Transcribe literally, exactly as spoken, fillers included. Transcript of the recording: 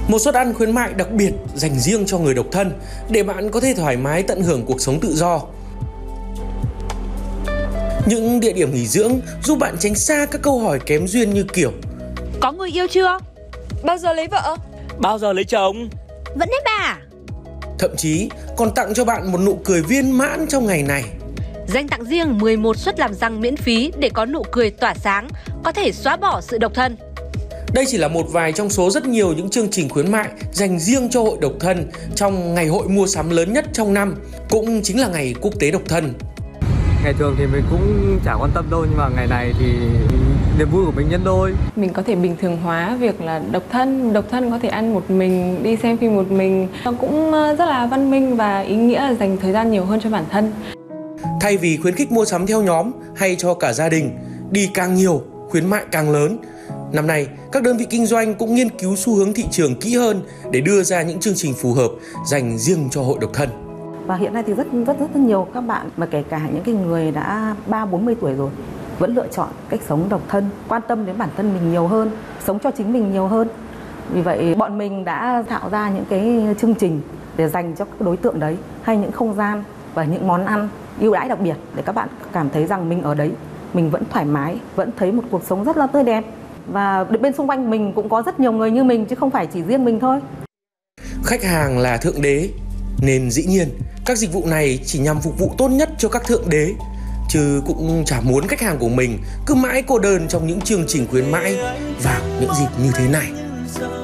Một suất ăn khuyến mại đặc biệt dành riêng cho người độc thân để bạn có thể thoải mái tận hưởng cuộc sống tự do. Những địa điểm nghỉ dưỡng giúp bạn tránh xa các câu hỏi kém duyên như kiểu: có người yêu chưa? Bao giờ lấy vợ? Bao giờ lấy chồng? Vẫn hết bà. Thậm chí còn tặng cho bạn một nụ cười viên mãn trong ngày này. Dành tặng riêng mười một suất làm răng miễn phí để có nụ cười tỏa sáng, có thể xóa bỏ sự độc thân. Đây chỉ là một vài trong số rất nhiều những chương trình khuyến mại dành riêng cho hội độc thân trong ngày hội mua sắm lớn nhất trong năm, cũng chính là ngày quốc tế độc thân. Ngày thường thì mình cũng chả quan tâm đâu, nhưng mà ngày này thì niềm vui của mình nhân đôi. Mình có thể bình thường hóa việc là độc thân, độc thân có thể ăn một mình, đi xem phim một mình. Nó cũng rất là văn minh và ý nghĩa là dành thời gian nhiều hơn cho bản thân. Thay vì khuyến khích mua sắm theo nhóm hay cho cả gia đình, đi càng nhiều, khuyến mại càng lớn, năm nay các đơn vị kinh doanh cũng nghiên cứu xu hướng thị trường kỹ hơn để đưa ra những chương trình phù hợp dành riêng cho hội độc thân. Và hiện nay thì rất rất rất nhiều các bạn, mà kể cả những cái người đã ba bốn mươi tuổi rồi, vẫn lựa chọn cách sống độc thân, quan tâm đến bản thân mình nhiều hơn, sống cho chính mình nhiều hơn. Vì vậy bọn mình đã tạo ra những cái chương trình để dành cho các đối tượng đấy, hay những không gian và những món ăn ưu đãi đặc biệt để các bạn cảm thấy rằng mình ở đấy, mình vẫn thoải mái, vẫn thấy một cuộc sống rất là tươi đẹp. Và bên xung quanh mình cũng có rất nhiều người như mình chứ không phải chỉ riêng mình thôi. Khách hàng là thượng đế, nên dĩ nhiên các dịch vụ này chỉ nhằm phục vụ tốt nhất cho các thượng đế, chứ cũng chả muốn khách hàng của mình cứ mãi cô đơn trong những chương trình khuyến mãi vào những dịp như thế này.